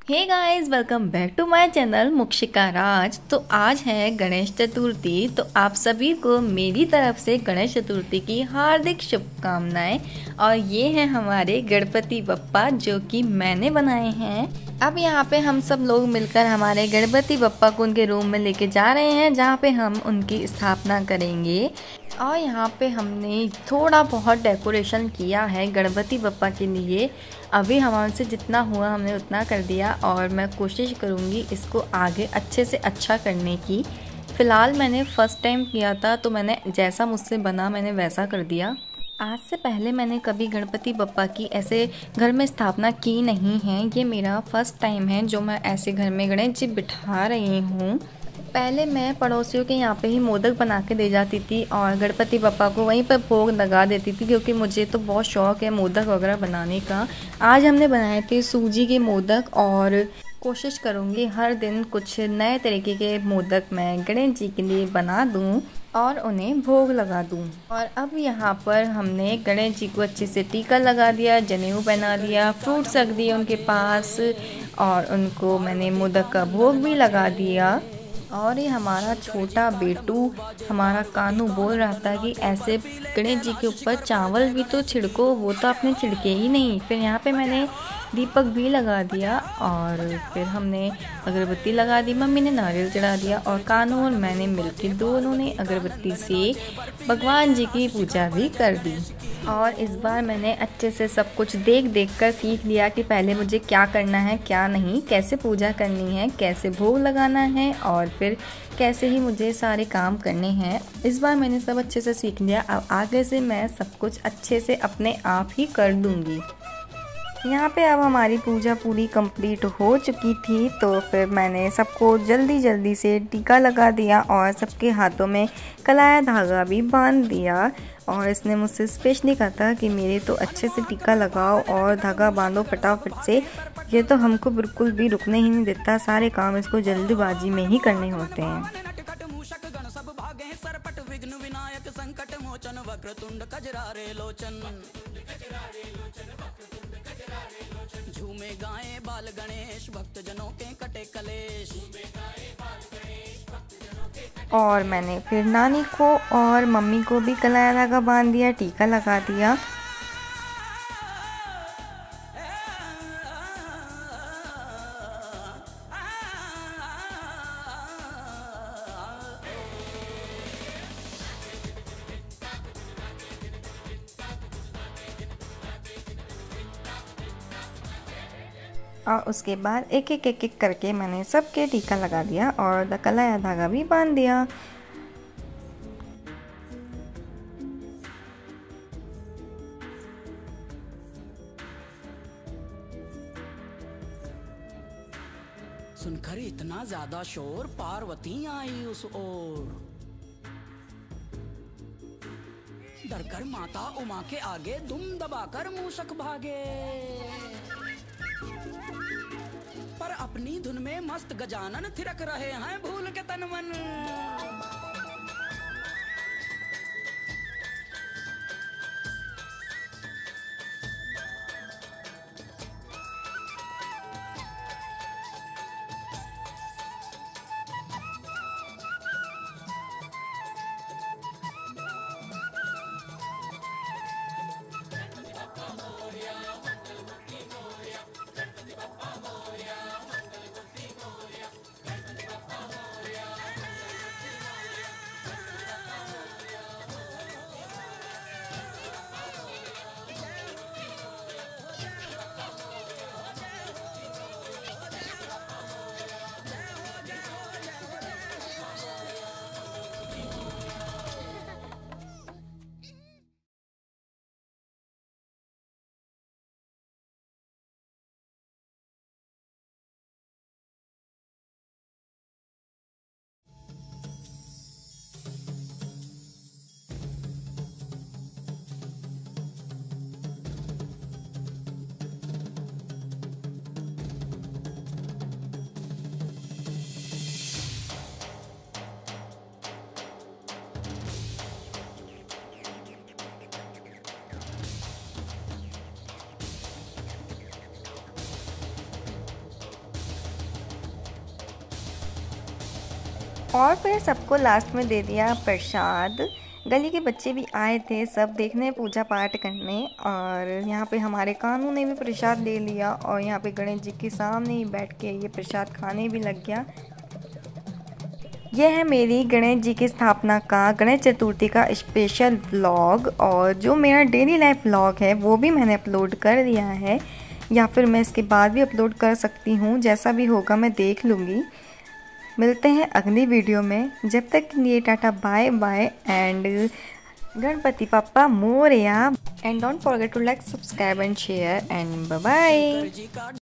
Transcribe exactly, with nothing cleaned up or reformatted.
Hey guys, welcome back to my channel Mukshika Raj. तो आज है गणेश चतुर्थी। तो आप सभी को मेरी तरफ से गणेश चतुर्थी की हार्दिक शुभकामनाएं। और ये हैं हमारे गणपति बप्पा जो कि मैंने बनाए हैं। अब यहाँ पे हम सब लोग मिलकर हमारे गणपति बप्पा को उनके रूम में लेके जा रहे हैं जहाँ पे हम उनकी स्थापना करेंगे। और यहाँ पे हमने थोड़ा बहुत डेकोरेशन किया है गणपति बप्पा के लिए। अभी हमसे जितना हुआ हमने उतना कर दिया और मैं कोशिश करूँगी इसको आगे अच्छे से अच्छा करने की। फ़िलहाल मैंने फ़र्स्ट टाइम किया था तो मैंने जैसा मुझसे बना मैंने वैसा कर दिया। आज से पहले मैंने कभी गणपति बप्पा की ऐसे घर में स्थापना की नहीं है। ये मेरा फर्स्ट टाइम है जो मैं ऐसे घर में गणेश जी बिठा रही हूँ। पहले मैं पड़ोसियों के यहाँ पे ही मोदक बना के दे जाती थी और गणपति बप्पा को वहीं पर भोग लगा देती थी, क्योंकि मुझे तो बहुत शौक़ है मोदक वगैरह बनाने का। आज हमने बनाए थे सूजी के मोदक और कोशिश करूँगी हर दिन कुछ नए तरीके के मोदक मैं गणेश जी के लिए बना दूँ और उन्हें भोग लगा दूँ। और अब यहाँ पर हमने गणेश जी को अच्छे से टीका लगा दिया, जनेऊ पहना दिया, फ्रूट्स रख दिए उनके पास और उनको मैंने मोदक का भोग भी लगा दिया। और ये हमारा छोटा बेटू हमारा कानू बोल रहा था कि ऐसे गणेश जी के ऊपर चावल भी तो छिड़को, वो तो आपने छिड़के ही नहीं। फिर यहाँ पे मैंने दीपक भी लगा दिया और फिर हमने अगरबत्ती लगा दी, मम्मी ने नारियल चढ़ा दिया और कानू और मैंने मिलकर दोनों ने अगरबत्ती से भगवान जी की पूजा भी कर दी। और इस बार मैंने अच्छे से सब कुछ देख देख कर सीख लिया कि पहले मुझे क्या करना है क्या नहीं, कैसे पूजा करनी है, कैसे भोग लगाना है और फिर कैसे ही मुझे सारे काम करने हैं। इस बार मैंने सब अच्छे से सीख लिया। अब आगे से मैं सब कुछ अच्छे से अपने आप ही कर दूँगी। यहाँ पे अब हमारी पूजा पूरी कंप्लीट हो चुकी थी तो फिर मैंने सबको जल्दी जल्दी से टीका लगा दिया और सबके हाथों में कलाया धागा भी बांध दिया। और इसने मुझसे स्पेशली कहा था कि मेरे तो अच्छे से टीका लगाओ और धागा बांधो फटाफट से, ये तो हमको बिल्कुल भी रुकने ही नहीं देता, सारे काम इसको जल्दबाजी में ही करने होते हैं। झूमे गाए बाल गणेश भक्त जनों के कटे कलेश। और मैंने फिर नानी को और मम्मी को भी कलाया धागा बांध दिया, टीका लगा दिया। और उसके बाद एक एक एक एक करके मैंने सबके टीका लगा दिया और कलाया धागा भी बांध दिया। सुनकर इतना ज्यादा शोर पार्वती आई उस ओर, डरकर माता उमा के आगे दुम दबाकर मूषक भागे। पर अपनी धुन में मस्त गजानन थिरक रहे हैं भूल के तन मन। और फिर सबको लास्ट में दे दिया प्रसाद। गली के बच्चे भी आए थे सब देखने, पूजा पाठ करने, और यहाँ पे हमारे कानू ने भी प्रसाद ले लिया और यहाँ पे गणेश जी के सामने ही बैठ के ये प्रसाद खाने भी लग गया। यह है मेरी गणेश जी की स्थापना का, गणेश चतुर्थी का स्पेशल व्लॉग। और जो मेरा डेली लाइफ व्लॉग है वो भी मैंने अपलोड कर दिया है, या फिर मैं इसके बाद भी अपलोड कर सकती हूँ, जैसा भी होगा मैं देख लूँगी। मिलते हैं अगली वीडियो में, जब तक के लिए टाटा bye bye and Ganpati Bappa Morya. And don't forget to like, subscribe and share and bye bye.